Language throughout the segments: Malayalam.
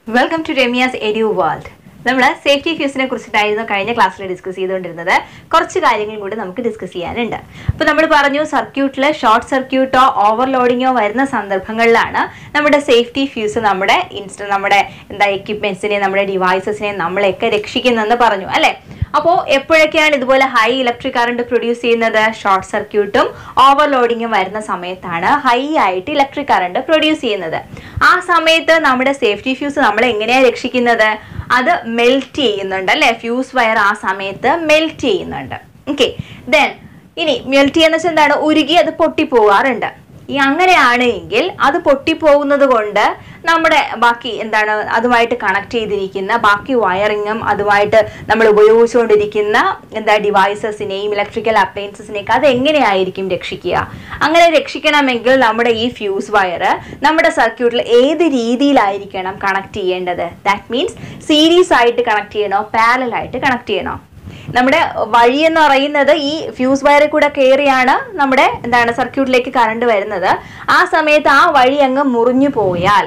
Welcome to REMYA'S Edu World. നമ്മൾ സേഫ്റ്റി ഫ്യൂസിനെ കുറിച്ചിട്ടായിരുന്നു കഴിഞ്ഞ ക്ലാസ്സിൽ ഡിസ്കസ് ചെയ്തുകൊണ്ടിരുന്നത്. കുറച്ച് കാര്യങ്ങൾ കൂടി നമുക്ക് ഡിസ്കസ് ചെയ്യാനുണ്ട്. അപ്പോൾ നമ്മൾ പറഞ്ഞു സർക്യൂട്ടിൽ ഷോർട്ട് സർക്യൂട്ടോ ഓവർലോഡിങ്ങോ വരുന്ന സന്ദർഭങ്ങളിലാണ് നമ്മുടെ സേഫ്റ്റി ഫ്യൂസ് നമ്മുടെ എക്യുപ്മെന്റ്സിനെ നമ്മുടെ ഡിവൈസസിനെ നമ്മളെയൊക്കെ രക്ഷിക്കുന്നതെന്ന് പറഞ്ഞു അല്ലേ. അപ്പോൾ എപ്പോഴൊക്കെയാണ് ഇതുപോലെ ഹൈ ഇലക്ട്രിക് കറണ്ട് പ്രൊഡ്യൂസ് ചെയ്യുന്നത്? ഷോർട്ട് സർക്യൂട്ടും ഓവർലോഡിങ്ങും വരുന്ന സമയത്താണ് ഹൈ ആയിട്ട് ഇലക്ട്രിക് കറണ്ട് പ്രൊഡ്യൂസ് ചെയ്യുന്നത്. ആ സമയത്ത് നമ്മുടെ സേഫ്റ്റി ഫ്യൂസ് നമ്മളെ എങ്ങനെയാണ് രക്ഷിക്കുന്നത്? അത് മെൽറ്റ് ചെയ്യുന്നുണ്ട് അല്ലേ. ഫ്യൂസ് വയർ ആ സമയത്ത് മെൽറ്റ് ചെയ്യുന്നുണ്ട്. ഓക്കെ, ദെൻ ഇനി മെൽറ്റ് ചെയ്യുന്ന വെച്ചാൽ എന്താണ്? ഉരുകി അത് പൊട്ടിപ്പോകാറുണ്ട്. ഈ അങ്ങനെയാണ് എങ്കിൽ അത് പൊട്ടിപ്പോകുന്നത് കൊണ്ട് നമ്മുടെ ബാക്കി എന്താണ് അതുമായിട്ട് കണക്ട് ചെയ്തിരിക്കുന്ന ബാക്കി വയറിങ്ങും അതുമായിട്ട് നമ്മൾ ഉപയോഗിച്ചുകൊണ്ടിരിക്കുന്ന ഡിവൈസസിനെയും ഇലക്ട്രിക്കൽ അപ്ലയൻസസിനെയൊക്കെ അത് എങ്ങനെയായിരിക്കും രക്ഷിക്കുക? അങ്ങനെ രക്ഷിക്കണമെങ്കിൽ നമ്മുടെ ഈ ഫ്യൂസ് വയർ നമ്മുടെ സർക്യൂട്ടിൽ ഏത് രീതിയിലായിരിക്കണം കണക്ട് ചെയ്യേണ്ടത്? ദാറ്റ് മീൻസ് സീരീസ് ആയിട്ട് കണക്ട് ചെയ്യണോ, പാരലൽ ആയിട്ട് കണക്ട് ചെയ്യണോ? നമ്മുടെ വഴി എന്ന് പറയുന്നത് ഈ ഫ്യൂസ് വയറിൽ കൂടെ കയറിയാണ് നമ്മുടെ സർക്യൂട്ടിലേക്ക് കറണ്ട് വരുന്നത്. ആ സമയത്ത് ആ വഴി അങ്ങ് മുറിഞ്ഞു പോയാൽ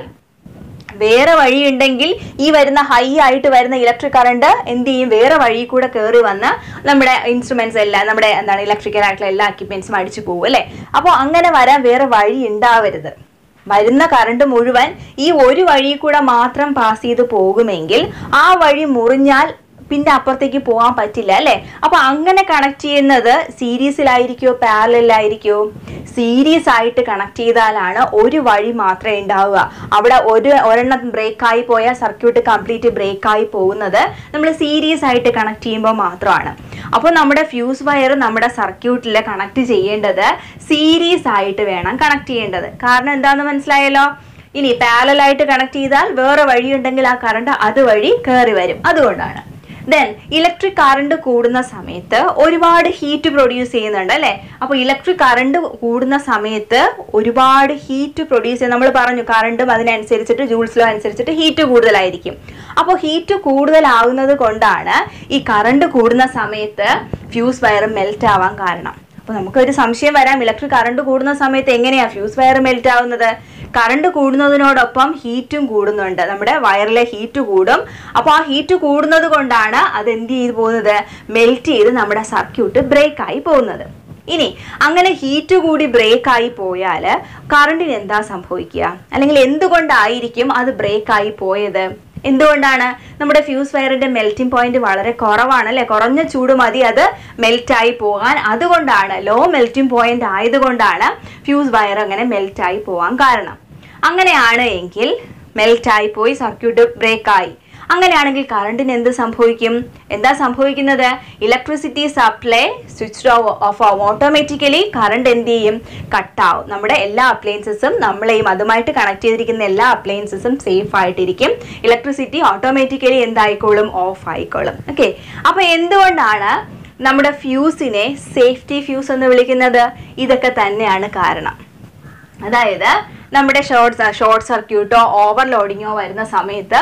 വേറെ വഴി ഉണ്ടെങ്കിൽ ഈ വരുന്ന ഹൈ ആയിട്ട് വരുന്ന ഇലക്ട്രിക് കറണ്ട് എന്ത് ചെയ്യും? വേറെ വഴി കൂടെ കയറി വന്ന് നമ്മുടെ ഇൻസ്ട്രുമെന്റ്സ് എല്ലാം നമ്മുടെ ഇലക്ട്രിക്കൽ ആയിട്ടുള്ള എല്ലാ എക്യുപ്മെന്റ്സും അടിച്ചു പോകും അല്ലേ. അപ്പോൾ അങ്ങനെ വരാൻ വേറെ വഴി ഉണ്ടാവരുത്. വരുന്ന കറണ്ട് മുഴുവൻ ഈ ഒരു വഴി കൂടെ മാത്രം പാസ് ചെയ്ത് പോകുമെങ്കിൽ ആ വഴി മുറിഞ്ഞാൽ പിന്നെ അപ്പുറത്തേക്ക് പോകാൻ പറ്റില്ല അല്ലേ. അപ്പൊ അങ്ങനെ കണക്ട് ചെയ്യുന്നത് സീരീസിലായിരിക്കോ പാരലലായിരിക്കോ? സീരീസ് ആയിട്ട് കണക്ട് ചെയ്താലാണ് ഒരു വഴി മാത്രമേ ഉണ്ടാവുക. അവിടെ ഒരെണ്ണം ബ്രേക്കായി പോയാൽ സർക്യൂട്ട് കംപ്ലീറ്റ് ബ്രേക്കായി പോകുന്നത് നമ്മൾ സീരീസ് ആയിട്ട് കണക്ട് ചെയ്യുമ്പോൾ മാത്രമാണ്. അപ്പോൾ നമ്മുടെ ഫ്യൂസ് വയർ നമ്മുടെ സർക്യൂട്ടിൽ കണക്ട് ചെയ്യേണ്ടത് സീരീസ് ആയിട്ട് വേണം കണക്ട് ചെയ്യേണ്ടത്. കാരണം എന്താണെന്ന് മനസ്സിലായല്ലോ. ഇനി പാരലലായിട്ട് കണക്ട് ചെയ്താൽ വേറെ വഴിയുണ്ടെങ്കിൽ ആ കറണ്ട് അതുവഴി കയറി വരും. അതുകൊണ്ടാണ്. ദെൻ ഇലക്ട്രിക് കറണ്ട് കൂടുന്ന സമയത്ത് ഒരുപാട് ഹീറ്റ് പ്രൊഡ്യൂസ് ചെയ്യുന്നുണ്ട് അല്ലേ. അപ്പോൾ ഇലക്ട്രിക് കറണ്ട് കൂടുന്ന സമയത്ത് ഒരുപാട് ഹീറ്റ് പ്രൊഡ്യൂസ് ചെയ്യുന്നത് നമ്മൾ പറഞ്ഞു. കറണ്ടും അതിനനുസരിച്ചിട്ട് ജൂൾസ് ലോ അനുസരിച്ചിട്ട് ഹീറ്റ് കൂടുതലായിരിക്കും. അപ്പോൾ ഹീറ്റ് കൂടുതലാവുന്നത് കൊണ്ടാണ് ഈ കറണ്ട് കൂടുന്ന സമയത്ത് ഫ്യൂസ് വയർ മെൽറ്റ് ആവാൻ കാരണം. അപ്പോൾ നമുക്കൊരു സംശയം വരാം, ഇലക്ട്രിക് കറണ്ട് കൂടുന്ന സമയത്ത് എങ്ങനെയാണ് ഫ്യൂസ് വയർ മെൽറ്റ് ആവുന്നത്? കറണ്ട് കൂടുന്നതിനോടൊപ്പം ഹീറ്റും കൂടുന്നുണ്ട്. നമ്മുടെ വയറിലെ ഹീറ്റ് കൂടും. അപ്പോൾ ആ ഹീറ്റ് കൂടുന്നത് കൊണ്ടാണ് അത് എന്ത് ചെയ്ത് പോകുന്നത്? മെൽറ്റ് ചെയ്ത് നമ്മുടെ സർക്യൂട്ട് ബ്രേക്കായി പോകുന്നത്. ഇനി അങ്ങനെ ഹീറ്റ് കൂടി ബ്രേക്കായി പോയാൽ കറണ്ടിന് എന്താ സംഭവിക്കുക? അല്ലെങ്കിൽ എന്തുകൊണ്ടായിരിക്കും അത് ബ്രേക്കായി പോയത്? എന്തുകൊണ്ടാണ്? നമ്മുടെ ഫ്യൂസ് വയറിന്റെ മെൽറ്റിംഗ് പോയിന്റ് വളരെ കുറവാണ് അല്ലെ. കുറഞ്ഞ ചൂട് മതി അത് മെൽറ്റായി പോകാൻ. അതുകൊണ്ടാണ് ലോ മെൽറ്റിംഗ് പോയിന്റ് ആയതുകൊണ്ടാണ് ഫ്യൂസ് വയർ അങ്ങനെ മെൽറ്റായി പോകാൻ കാരണം. അങ്ങനെയാണ് എങ്കിൽ മെൽറ്റായി പോയി സർക്യൂട്ട് ബ്രേക്കായി. അങ്ങനെയാണെങ്കിൽ കറണ്ടിന് എന്ത് സംഭവിക്കും? എന്താ സംഭവിക്കുന്നത്? ഇലക്ട്രിസിറ്റി സപ്ലൈ സ്വിച്ച് ഓഫ് ആവും. ഓട്ടോമാറ്റിക്കലി കറണ്ട് എന്ത് ചെയ്യും? കട്ടാവും. നമ്മുടെ എല്ലാ അപ്ലയൻസസും നമ്മളെയും അതുമായിട്ട് കണക്ട് ചെയ്തിരിക്കുന്ന എല്ലാ അപ്ലയൻസസും സേഫ് ആയിട്ടിരിക്കും. ഇലക്ട്രിസിറ്റി ഓട്ടോമാറ്റിക്കലി എന്തായിക്കോളും? ഓഫ് ആയിക്കോളും. ഓക്കെ, അപ്പൊ എന്തുകൊണ്ടാണ് നമ്മുടെ ഫ്യൂസിനെ സേഫ്റ്റി ഫ്യൂസ് എന്ന് വിളിക്കുന്നത്? ഇതൊക്കെ തന്നെയാണ് കാരണം. അതായത് നമ്മുടെ ഷോർട്ട് സർക്യൂട്ടോ ഓവർലോഡിങ്ങോ വരുന്ന സമയത്ത്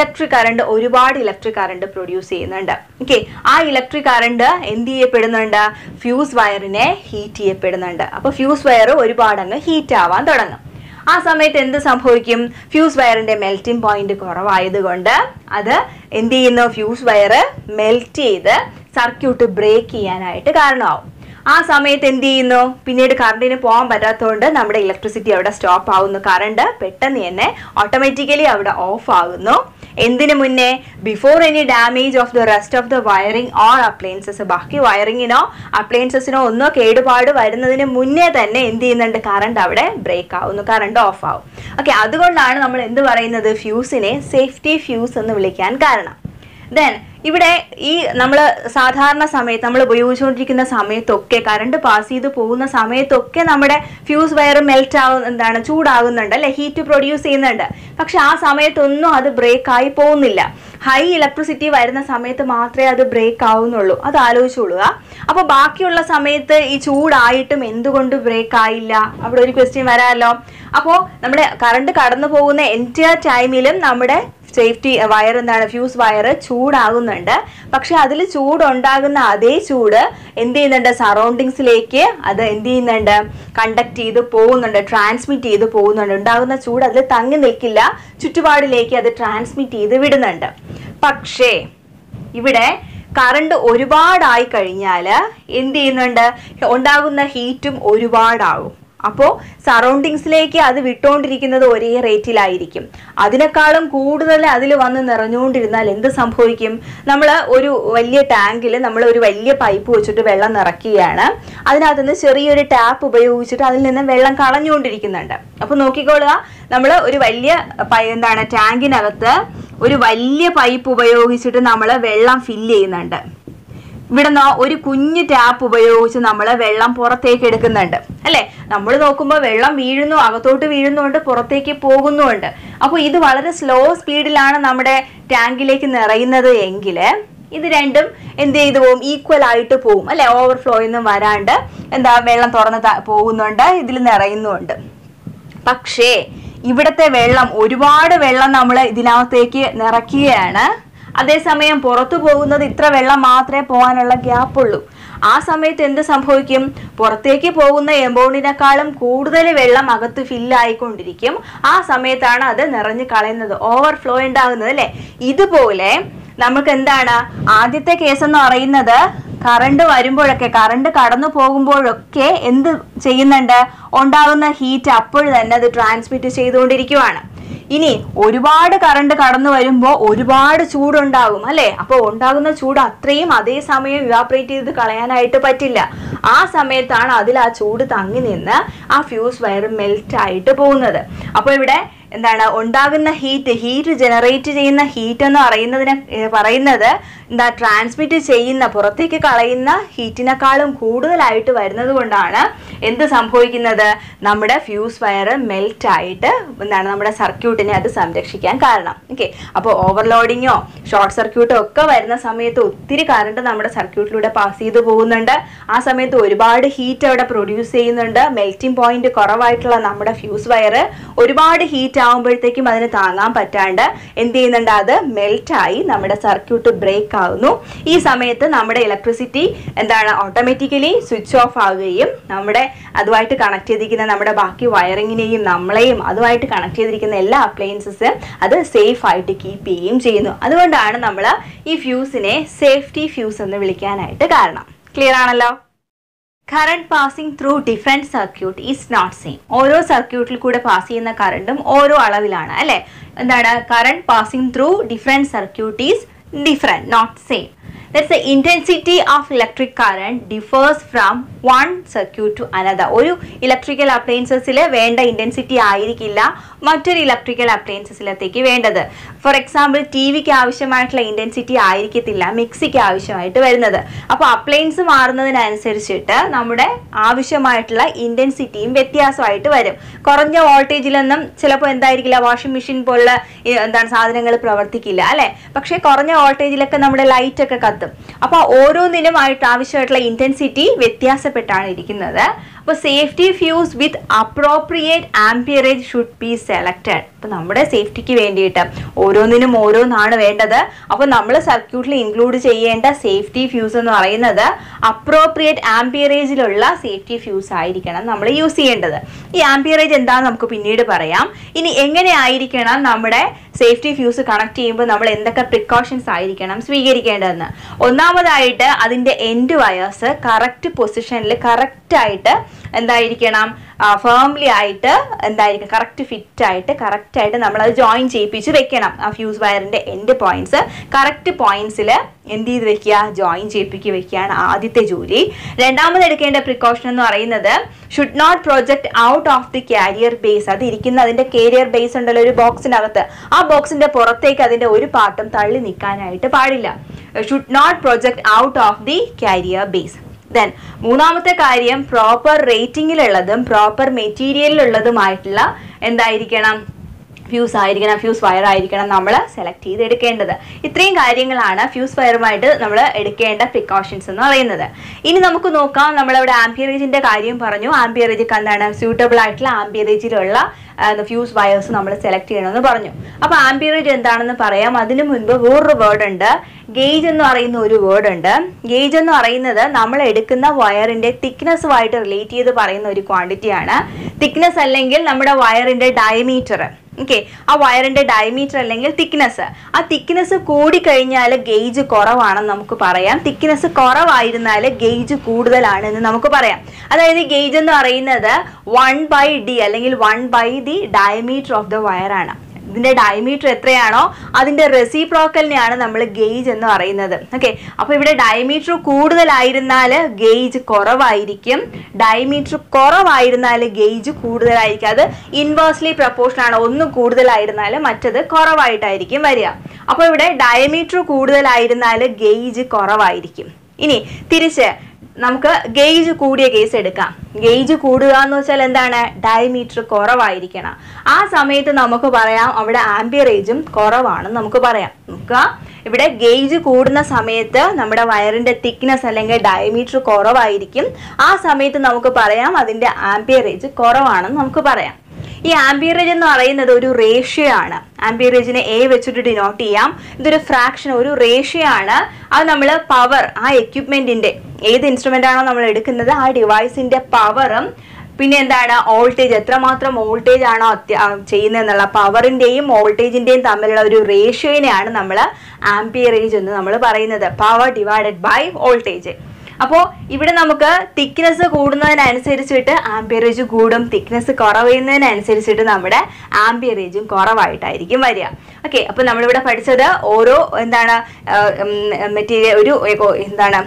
ഒരുപാട് ഇലക്ട്രിക് കറണ്ട് പ്രൊഡ്യൂസ് ചെയ്യുന്നുണ്ട്. ഓക്കെ, ആ ഇലക്ട്രിക് കറണ്ട് എന്ത് ചെയ്യപ്പെടുന്നുണ്ട്? ഫ്യൂസ് വയറിനെ ഹീറ്റ് ചെയ്യപ്പെടുന്നുണ്ട്. അപ്പോൾ ഫ്യൂസ് വയർ ഒരുപാട് അങ്ങ് ഹീറ്റ് ആവാൻ തുടങ്ങും. ആ സമയത്ത് എന്ത് സംഭവിക്കും? ഫ്യൂസ് വയറിന്റെ മെൽറ്റിംഗ് പോയിന്റ് കുറവായതുകൊണ്ട് അത് എന്ത് ചെയ്യുന്നു? ഫ്യൂസ് വയർ മെൽറ്റ് ചെയ്ത് സർക്യൂട്ട് ബ്രേക്ക് ചെയ്യാനായിട്ട് കാരണമാവും. ആ സമയത്ത് എന്ത് ചെയ്യുന്നു? പിന്നീട് കറണ്ടിന് പോകാൻ പറ്റാത്തതുകൊണ്ട് നമ്മുടെ ഇലക്ട്രിസിറ്റി അവിടെ സ്റ്റോപ്പ് ആവുന്നു. കറണ്ട് പെട്ടെന്ന് തന്നെ ഓട്ടോമാറ്റിക്കലി അവിടെ ഓഫ് ആകുന്നു. എന്തിനു മുന്നേ? Before any damage of the rest of the wiring or appliances. ബാക്കി വയറിങ്ങിനോ അപ്ലയൻസസിനോ ഒന്നോ കേടുപാട് വരുന്നതിന് മുന്നേ തന്നെ എന്ത് ചെയ്യുന്നുണ്ട്? കറണ്ട് അവിടെ ബ്രേക്ക് ആവുന്നു, കറണ്ട് ഓഫ് ആവും. ഓക്കെ, അതുകൊണ്ടാണ് നമ്മൾ എന്ത് പറയുന്നത്? ഫ്യൂസിനെ സേഫ്റ്റി ഫ്യൂസ് എന്ന് വിളിക്കാൻ കാരണം. ദെൻ ഇവിടെ ഈ നമ്മൾ സാധാരണ സമയത്ത് നമ്മൾ ഉപയോഗിച്ചുകൊണ്ടിരിക്കുന്ന സമയത്തൊക്കെ കറണ്ട് പാസ് ചെയ്ത് പോകുന്ന സമയത്തൊക്കെ നമ്മുടെ ഫ്യൂസ് വയർ മെൽറ്റ് ചൂടാകുന്നുണ്ട് അല്ലെ, ഹീറ്റ് പ്രൊഡ്യൂസ് ചെയ്യുന്നുണ്ട്. പക്ഷെ ആ സമയത്തൊന്നും അത് ബ്രേക്ക് ആയി പോകുന്നില്ല. ഹൈ ഇലക്ട്രിസിറ്റി വരുന്ന സമയത്ത് മാത്രമേ അത് ബ്രേക്ക് ആവുന്നുള്ളൂ. അത് ആലോചിച്ചോളുക. അപ്പോൾ ബാക്കിയുള്ള സമയത്ത് ഈ ചൂടായിട്ടും എന്തുകൊണ്ട് ബ്രേക്ക് ആയില്ല? അവിടെ ഒരു ക്വസ്റ്റ്യൻ വരാമല്ലോ. അപ്പോൾ നമ്മുടെ കറണ്ട് കടന്നു പോകുന്ന എൻറ്റയർ ടൈമിലും നമ്മുടെ സേഫ്റ്റി വയർ എന്താണ് ഫ്യൂസ് വയർ ചൂടാകുന്നുണ്ട്. പക്ഷെ അതിൽ ചൂടുണ്ടാകുന്ന അതേ ചൂട് എന്ത് ചെയ്യുന്നുണ്ട്, സറൗണ്ടിങ്സിലേക്ക് അത് എന്ത് ചെയ്യുന്നുണ്ട്, കണ്ടക്ട് ചെയ്ത് പോകുന്നുണ്ട്, ട്രാൻസ്മിറ്റ് ചെയ്ത് പോകുന്നുണ്ട്. ഉണ്ടാകുന്ന ചൂട് അതിൽ തങ്ങി നിൽക്കില്ല, ചുറ്റുപാടിലേക്ക് അത് ട്രാൻസ്മിറ്റ് ചെയ്ത് വിടുന്നുണ്ട്. പക്ഷേ ഇവിടെ കറണ്ട് ഒരുപാടായി കഴിഞ്ഞാൽ എന്ത് ചെയ്യുന്നുണ്ട്, ഉണ്ടാകുന്ന ഹീറ്റും ഒരുപാടാകും. അപ്പോൾ സറൗണ്ടിങ്സിലേക്ക് അത് വിട്ടുകൊണ്ടിരിക്കുന്നത് ഒരേ റേറ്റിലായിരിക്കും. അതിനേക്കാളും കൂടുതൽ അതിൽ വന്ന് നിറഞ്ഞുകൊണ്ടിരുന്നാൽ എന്ത് സംഭവിക്കും, നമ്മൾ ഒരു വലിയ ടാങ്കിൽ നമ്മൾ ഒരു വലിയ പൈപ്പ് വെച്ചിട്ട് വെള്ളം നിറയ്ക്കുകയാണ്. അതിനകത്ത് നിന്ന് ചെറിയൊരു ടാപ്പ് ഉപയോഗിച്ചിട്ട് അതിൽ നിന്ന് വെള്ളം കളഞ്ഞുകൊണ്ടിരിക്കുന്നുണ്ട്. അപ്പോൾ നോക്കിക്കോളുക, നമ്മൾ ഒരു വലിയ ടാങ്കിനകത്ത് ഒരു വലിയ പൈപ്പ് ഉപയോഗിച്ചിട്ട് നമ്മൾ വെള്ളം ഫില്ല് ചെയ്യുന്നുണ്ട്. ഇവിടെ ഒരു കുഞ്ഞു ടാപ്പ് ഉപയോഗിച്ച് നമ്മൾ വെള്ളം പുറത്തേക്ക് എടുക്കുന്നുണ്ട് അല്ലെ. നമ്മൾ നോക്കുമ്പോൾ വെള്ളം വീഴുന്നു, അകത്തോട്ട് വീഴുന്നുണ്ട്, പുറത്തേക്ക് പോകുന്നുണ്ട്. അപ്പോൾ ഇത് വളരെ സ്ലോ സ്പീഡിലാണ് നമ്മുടെ ടാങ്കിലേക്ക് നിറയുന്നത് എങ്കിൽ ഇത് രണ്ടും എന്ത് ചെയ്തു പോകും, ഈക്വൽ ആയിട്ട് പോകും അല്ലെ. ഓവർഫ്ലോ ഒന്നും വരാണ്ട് വെള്ളം തുറന്ന് പോകുന്നുണ്ട്, ഇതിൽ നിറയുന്നുണ്ട്. പക്ഷേ ഇവിടത്തെ വെള്ളം, ഒരുപാട് വെള്ളം നമ്മൾ ഇതിനകത്തേക്ക് നിറയ്ക്കുകയാണ്. അതേസമയം പുറത്തു പോകുന്നത് ഇത്ര വെള്ളം മാത്രമേ പോകാനുള്ള ഗ്യാപ്പുള്ളൂ. ആ സമയത്ത് എന്ത് സംഭവിക്കും, പുറത്തേക്ക് പോകുന്ന എമൗണ്ടിനേക്കാളും കൂടുതൽ വെള്ളം അകത്ത് ഫില്ലായിക്കൊണ്ടിരിക്കും. ആ സമയത്താണ് അത് നിറഞ്ഞു കളയുന്നത്, ഓവർഫ്ലോ ഉണ്ടാകുന്നത് അല്ലെ. ഇതുപോലെ നമുക്ക് എന്താണ്, ആദ്യത്തെ കേസ് എന്ന് പറയുന്നത് കറണ്ട് വരുമ്പോഴൊക്കെ, കറണ്ട് കടന്നു പോകുമ്പോഴൊക്കെ എന്ത് ചെയ്യുന്നുണ്ട്, ഉണ്ടാകുന്ന ഹീറ്റ് അപ്പോൾ തന്നെ അത് ട്രാൻസ്മിറ്റ് ചെയ്തുകൊണ്ടിരിക്കുവാണ്. ഇനി ഒരുപാട് കറണ്ട് കടന്നു വരുമ്പോൾ ഒരുപാട് ചൂടുണ്ടാകും അല്ലെ. അപ്പോൾ ഉണ്ടാകുന്ന ചൂട് അത്രയും അതേ സമയം ഇവാപറേറ്റ് ചെയ്ത് കളയാനായിട്ട് പറ്റില്ല. ആ സമയത്താണ് അതിൽ ആ ചൂട് തങ്ങി നിന്ന് ആ ഫ്യൂസ് വയർ മെൽറ്റ് ആയിട്ട് പോകുന്നത്. അപ്പോൾ ഇവിടെ ഉണ്ടാകുന്ന ഹീറ്റ് ജനറേറ്റ് ചെയ്യുന്ന ഹീറ്റ് എന്ന് പറയുന്നത് ട്രാൻസ്മിറ്റ് ചെയ്യുന്ന, പുറത്തേക്ക് കളയുന്ന ഹീറ്റിനേക്കാളും കൂടുതലായിട്ട് വരുന്നത് കൊണ്ടാണ് എന്ത് സംഭവിക്കുന്നത്, നമ്മുടെ ഫ്യൂസ് വയർ മെൽറ്റ് ആയിട്ട് നമ്മുടെ സർക്യൂട്ടിനെ അത് സംരക്ഷിക്കാൻ കാരണം. ഓക്കെ, അപ്പോൾ ഓവർലോഡിങ്ങോ ഷോർട്ട് സർക്യൂട്ടോ ഒക്കെ വരുന്ന സമയത്ത് ഒത്തിരി കറണ്ട് നമ്മുടെ സർക്യൂട്ടിലൂടെ പാസ് ചെയ്ത് പോകുന്നുണ്ട്. ആ സമയത്ത് ഒരുപാട് ഹീറ്റ് അവിടെ പ്രൊഡ്യൂസ് ചെയ്യുന്നുണ്ട്. മെൽറ്റിംഗ് പോയിന്റ് കുറവായിട്ടുള്ള നമ്മുടെ ഫ്യൂസ് വയർ ഒരുപാട് ഹീറ്റ് ആവുമ്പോഴത്തേക്കും അതിന് താങ്ങാൻ പറ്റാണ്ട് എന്ത് ചെയ്യുന്നുണ്ട്, അത് മെൽറ്റായി നമ്മുടെ സർക്യൂട്ട് ബ്രേക്ക് ആവുന്നു. ഈ സമയത്ത് നമ്മുടെ ഇലക്ട്രിസിറ്റി ഓട്ടോമാറ്റിക്കലി സ്വിച്ച് ഓഫ് ആവുകയും നമ്മുടെ അതുമായിട്ട് കണക്ട് ചെയ്തിരിക്കുന്ന നമ്മുടെ ബാക്കി വയറിങ്ങിനെയും നമ്മളെയും അതുമായിട്ട് കണക്ട് ചെയ്തിരിക്കുന്ന എല്ലാ അപ്ലയൻസസും അത് സേഫ് ആയിട്ട് കീപ്പ് ചെയ്യുകയും ചെയ്യുന്നു. അതുകൊണ്ടാണ് നമ്മൾ ഈ ഫ്യൂസിനെ സേഫ്റ്റി ഫ്യൂസ് എന്ന് വിളിക്കാനായിട്ട് കാരണം. ക്ലിയർ ആണല്ലോ? Current passing through different circuit is not same. ഓരോ സർക്യൂട്ടിൽ കൂടെ പാസ് ചെയ്യുന്ന കറണ്ടും ഓരോ അളവിലാണ് അല്ലേ. Current passing through different circuit is different, not same. That's the intensity of electric current differs from one circuit to another. ഒരു ഇലക്ട്രിക്കൽ അപ്ലയൻസസിൽ വേണ്ട ഇൻറ്റൻസിറ്റി ആയിരിക്കില്ല മറ്റൊരു ഇലക്ട്രിക്കൽ അപ്ലയൻസസിലേക്ക് വേണ്ടത്. ഫോർ എക്സാമ്പിൾ ടി വിക്ക് ആവശ്യമായിട്ടുള്ള ഇൻറ്റൻസിറ്റി ആയിരിക്കത്തില്ല മിക്സിക്ക് ആവശ്യമായിട്ട് വരുന്നത്. അപ്പോൾ അപ്ലയൻസ് മാറുന്നതിനനുസരിച്ചിട്ട് നമ്മുടെ ആവശ്യമായിട്ടുള്ള ഇൻറ്റൻസിറ്റിയും വ്യത്യാസമായിട്ട് വരും. കുറഞ്ഞ വോൾട്ടേജിലൊന്നും ചിലപ്പോൾ എന്തായിരിക്കില്ല, വാഷിംഗ് മെഷീൻ പോലുള്ള സാധനങ്ങൾ പ്രവർത്തിക്കില്ല അല്ലേ. പക്ഷേ കുറഞ്ഞ വോൾട്ടേജിലൊക്കെ നമ്മുടെ ലൈറ്റ് ഒക്കെ കത്തും. അപ്പോൾ ഓരോന്നിനുമായിട്ട് ആവശ്യമായിട്ടുള്ള ഇന്റൻസിറ്റി വ്യത്യാസപ്പെട്ടാണ് ഇരിക്കുന്നത്. അപ്പോൾ safety fuse with appropriate amperage should be selected. അപ്പോൾ നമ്മുടെ സേഫ്റ്റിക്ക് വേണ്ടിയിട്ട് ഓരോന്നിനും ഓരോന്നാണ് വേണ്ടത്. അപ്പോൾ നമ്മൾ സർക്യൂട്ടിൽ ഇൻക്ലൂഡ് ചെയ്യേണ്ട സേഫ്റ്റി ഫ്യൂസ് എന്ന് പറയുന്നത് അപ്രോപ്രിയേറ്റ് ആംപിയറേജിലുള്ള സേഫ്റ്റി ഫ്യൂസ് ആയിരിക്കണം നമ്മൾ യൂസ് ചെയ്യേണ്ടത്. ഈ ആംപിയറേജ് എന്താണെന്ന് നമുക്ക് പിന്നീട് പറയാം. ഇനി എങ്ങനെ ആയിരിക്കണം നമ്മുടെ സേഫ്റ്റി ഫ്യൂസ് കണക്ട് ചെയ്യുമ്പോൾ നമ്മൾ എന്തൊക്കെ പ്രിക്കോഷൻസ് ആയിരിക്കണം സ്വീകരിക്കേണ്ടതെന്ന്. ഒന്നാമതായിട്ട് അതിൻ്റെ എൻഡ് വയേഴ്സ് കറക്റ്റ് പൊസിഷനിൽ കറക്റ്റായിട്ട് എന്തായിരിക്കണം, ഫേംലി ആയിട്ട് എന്തായിരിക്കും, കറക്റ്റ് ഫിറ്റ് ആയിട്ട് കറക്റ്റായിട്ട് നമ്മളത് ജോയിൻ ചെയ്യിപ്പിച്ച് വെക്കണം. ആ ഫ്യൂസ് വയറിൻ്റെ എൻഡ് പോയിന്റ്സ് കറക്റ്റ് പോയിന്റ്സിൽ എന്ത് ചെയ്ത് വെക്കുക, ജോയിൻ ചെയ്യിപ്പിക്കുക വെക്കുകയാണ് ആദ്യത്തെ ജോലി. രണ്ടാമത് എടുക്കേണ്ട പ്രിക്കോഷൻ എന്ന് പറയുന്നത് should not project out of the carrier base. അത് ഇരിക്കുന്ന അതിൻ്റെ കാരിയർ ബേസ് ഉണ്ടല്ലോ ഒരു ബോക്സിനകത്ത്, ആ ബോക്സിന്റെ പുറത്തേക്ക് അതിൻ്റെ ഒരു പാർട്ടും തള്ളി നിൽക്കാനായിട്ട് പാടില്ല. Should not project out of the carrier base. Then മൂന്നാമത്തെ കാര്യം പ്രോപ്പർ റേറ്റിംഗിലുള്ളതും പ്രോപ്പർ മെറ്റീരിയലിലുള്ളതുമായിട്ടുള്ള എന്തായിരിക്കണം, ഫ്യൂസ് ആയിരിക്കണം, ഫ്യൂസ് വയർ ആയിരിക്കണം നമ്മൾ സെലക്ട് ചെയ്തെടുക്കേണ്ടത്. ഇത്രയും കാര്യങ്ങളാണ് ഫ്യൂസ് വയറുമായിട്ട് നമ്മൾ എടുക്കേണ്ട പ്രിക്കോഷൻസ് എന്ന് പറയുന്നത്. ഇനി നമുക്ക് നോക്കാം, നമ്മളിവിടെ ആംപിയറേജിന്റെ കാര്യം പറഞ്ഞു. ആംപിയറേജ് എന്താണ് സ്യൂട്ടബിൾ ആയിട്ടുള്ള ആംപിയറേജിലുള്ള ഫ്യൂസ് വയേഴ്സ് നമ്മൾ സെലക്ട് ചെയ്യണമെന്ന് പറഞ്ഞു. അപ്പോൾ ആംപിയറേജ് എന്താണെന്ന് പറയാം. അതിനു മുൻപ് വേറൊരു വേർഡ് ഉണ്ട്, ഗേജ് എന്ന് പറയുന്ന ഒരു വേർഡ് ഉണ്ട്. ഗേജ് എന്ന് പറയുന്നത് നമ്മൾ എടുക്കുന്ന വയറിന്റെ തിക്നെസ്സുമായിട്ട് റിലേറ്റ് ചെയ്ത് പറയുന്ന ഒരു ക്വാണ്ടിറ്റിയാണ്. തിക്നെസ് അല്ലെങ്കിൽ നമ്മുടെ വയറിന്റെ ഡയമീറ്റർ. ഓക്കെ, ആ വയറിന്റെ ഡയമീറ്റർ അല്ലെങ്കിൽ തിക്നെസ്, ആ തിക്നെസ് കൂടിക്കഴിഞ്ഞാൽ ഗേജ് കുറവാണെന്ന് നമുക്ക് പറയാം. തിക്നെസ് കുറവായിരുന്നാൽ ഗേജ് കൂടുതലാണെന്ന് നമുക്ക് പറയാം. അതായത് ഗേജ് എന്ന് പറയുന്നത് 1/d അല്ലെങ്കിൽ 1/the diameter of the wire ആണ്. ഇതിന്റെ ഡയമീറ്റർ എത്രയാണോ അതിന്റെ റെസിപ്രോക്കലിനെയാണ് നമ്മൾ ഗേജ് എന്ന് പറയുന്നത്. ഓക്കെ, അപ്പൊ ഇവിടെ ഡയമീറ്റർ കൂടുതലായിരുന്നാൽ ഗേജ് കുറവായിരിക്കും, ഡയമീറ്റർ കുറവായിരുന്നാൽ ഗേജ് കൂടുതലായിരിക്കും. അത് ഇൻവേഴ്സ്ലി പ്രപ്പോർഷൻ ആണ്, ഒന്ന് കൂടുതലായിരുന്നാൽ മറ്റത് കുറവായിട്ടായിരിക്കും വരിക. അപ്പൊ ഇവിടെ ഡയമീറ്റർ കൂടുതലായിരുന്നാൽ ഗേജ് കുറവായിരിക്കും. ഇനി തിരിച്ച് നമുക്ക് ഗേജ് കൂടിയ കേസ് എടുക്കാം. ഗേജ് കൂടുക എന്ന് വെച്ചാൽ എന്താണ്, ഡയമീറ്റർ കുറവായിരിക്കണം. ആ സമയത്ത് നമുക്ക് പറയാം അവിടെ ആംപിയറേജും കുറവാണെന്ന് നമുക്ക് പറയാം. നോക്കുക, ഇവിടെ ഗേജ് കൂടുന്ന സമയത്ത് നമ്മുടെ വയറിന്റെ തിക്നെസ് അല്ലെങ്കിൽ ഡയമീറ്റർ കുറവായിരിക്കും. ആ സമയത്ത് നമുക്ക് പറയാം അതിന്റെ ആംപിയറേജ് കുറവാണെന്ന് നമുക്ക് പറയാം. ഈ ആംപിയറേജ് എന്ന് പറയുന്നത് ഒരു റേഷ്യോ ആണ്. ആംപിയറേജിനെ എ വെച്ചിട്ട് ഡിനോട്ട് ചെയ്യാം. ഇതൊരു ഫ്രാക്ഷൻ, ഒരു റേഷ്യോ ആണ്. അത് നമ്മൾ പവർ, ആ എക്യുപ്മെന്റിന്റെ ഏത് ഇൻസ്ട്രുമെന്റ് ആണോ നമ്മൾ എടുക്കുന്നത് ആ ഡിവൈസിന്റെ പവറും പിന്നെ എന്താണ് വോൾട്ടേജ്, എത്രമാത്രം വോൾട്ടേജ് ആണോ ചെയ്യുന്നതെന്നുള്ള പവറിന്റെയും വോൾട്ടേജിന്റെയും തമ്മിലുള്ള ഒരു റേഷ്യോയിനെയാണ് നമ്മൾ ആംപിയറേജ് എന്ന് നമ്മൾ പറയുന്നത്. Power divided by voltage. അപ്പോൾ ഇവിടെ നമുക്ക് തിക്നെസ് കൂടുന്നതിനനുസരിച്ചിട്ട് ആംപിയറേജ് കൂടും, തിക്നെസ് കുറയുന്നതിനനുസരിച്ചിട്ട് നമ്മുടെ ആംപിയറേജും കുറവായിട്ടായിരിക്കും വരിക. ഓക്കെ, അപ്പോൾ നമ്മളിവിടെ പഠിച്ചത് ഓരോ എന്താണ് മെറ്റീരിയൽ, ഒരു എന്താണ്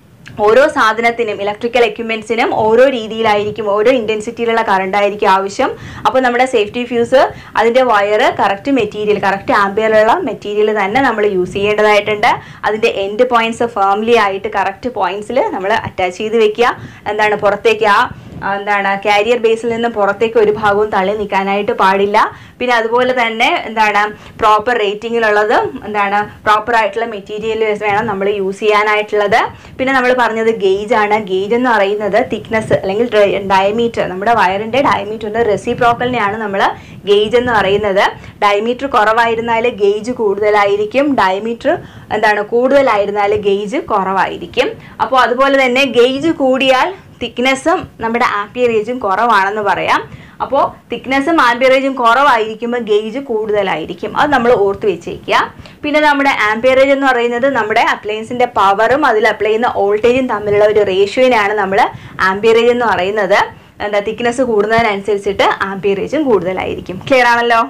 ഓരോ സാധനത്തിനും ഇലക്ട്രിക്കൽ എക്യുപ്മെന്റ്സിനും ഓരോ രീതിയിലായിരിക്കും, ഓരോ ഇന്റൻസിറ്റിയിലുള്ള കറണ്ട് ആയിരിക്കും ആവശ്യം. അപ്പോൾ നമ്മുടെ സേഫ്റ്റി ഫ്യൂസ് അതിന്റെ വയർ കറക്റ്റ് മെറ്റീരിയൽ, കറക്റ്റ് ആംപിയറിലുള്ള മെറ്റീരിയൽ തന്നെ നമ്മൾ യൂസ് ചെയ്യേണ്ടതായിട്ടുണ്ട്. അതിന്റെ എൻഡ് പോയിന്റ്സ് ഫേംലി ആയിട്ട് കറക്റ്റ് പോയിന്റ്സിൽ നമ്മൾ അറ്റാച്ച് ചെയ്ത് വെക്കുക. എന്താണ് പുറത്തേക്ക് എന്താണ് കാരിയർ ബേസിൽ നിന്ന് പുറത്തേക്ക് ഒരു ഭാഗവും തള്ളി നിൽക്കാനായിട്ട് പാടില്ല. പിന്നെ അതുപോലെ തന്നെ എന്താണ് പ്രോപ്പർ റേറ്റിങ്ങിലുള്ളത്, എന്താണ് പ്രോപ്പർ ആയിട്ടുള്ള മെറ്റീരിയൽ വേണം നമ്മൾ യൂസ് ചെയ്യാനായിട്ടുള്ളത്. പിന്നെ നമ്മൾ പറഞ്ഞത് ഗേജ് ആണ്. ഗേജ് എന്ന് പറയുന്നത് തിക്നെസ് അല്ലെങ്കിൽ ഡയമീറ്റർ, നമ്മുടെ വയറിന്റെ ഡയമീറ്ററിന്റെ റെസിപ്രോക്കലിനെയാണ് നമ്മൾ ഗേജ് എന്ന് പറയുന്നത്. ഡയമീറ്റർ കുറവായിരുന്നാൽ ഗേജ് കൂടുതലായിരിക്കും, ഡയമീറ്റർ എന്താണ് കൂടുതലായിരുന്നാൽ ഗേജ് കുറവായിരിക്കും. അപ്പോൾ അതുപോലെ തന്നെ ഗേജ് കൂടിയാൽ തിക്നെസ്സും നമ്മുടെ ആംപിയറേജും കുറവാണെന്ന് പറയാം. അപ്പോൾ തിക്നെസ്സും ആംപിയറേജും കുറവായിരിക്കുമ്പോൾ ഗേജ് കൂടുതലായിരിക്കും. അത് നമ്മൾ ഓർത്ത് വെച്ചേക്കുക. പിന്നെ നമ്മുടെ ആംപിയറേജ് എന്ന് പറയുന്നത് നമ്മുടെ അപ്ലയൻസിന്റെ പവറും അതിൽ അപ്ലൈ ചെയ്യുന്ന വോൾട്ടേജും തമ്മിലുള്ള ഒരു റേഷ്യോയിനാണ് നമ്മൾ ആംപിയറേജ് എന്ന് പറയുന്നത്. എന്താ തിക്നെസ് കൂടുന്നതിനനുസരിച്ചിട്ട് ആംപിയറേജും കൂടുതലായിരിക്കും. ക്ലിയർ ആണല്ലോ?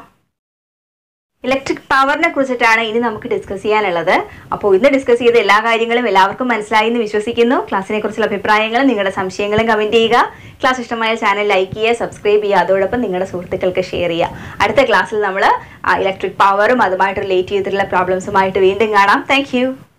ഇലക്ട്രിക് പവറിനെ കുറിച്ചിട്ടാണ് ഇനി നമുക്ക് ഡിസ്കസ് ചെയ്യാനുള്ളത്. അപ്പോൾ ഇന്ന് ഡിസ്കസ് ചെയ്ത എല്ലാ കാര്യങ്ങളും എല്ലാവർക്കും മനസ്സിലായി എന്ന് വിശ്വസിക്കുന്നു. ക്ലാസ്സിനെ കുറിച്ചുള്ള അഭിപ്രായങ്ങളും നിങ്ങളുടെ സംശയങ്ങളും കമന്റ് ചെയ്യുക. ക്ലാസ് ഇഷ്ടമായ ചാനൽ ലൈക്ക് ചെയ്യുക, സബ്സ്ക്രൈബ് ചെയ്യുക, അതോടൊപ്പം നിങ്ങളുടെ സുഹൃത്തുക്കൾക്ക് ഷെയർ ചെയ്യുക. അടുത്ത ക്ലാസ്സിൽ നമ്മൾ ഇലക്ട്രിക് പവറും അതുമായിട്ട് റിലേറ്റ് ചെയ്തിട്ടുള്ള പ്രോബ്ലംസുമായിട്ട് വീണ്ടും കാണാം. താങ്ക്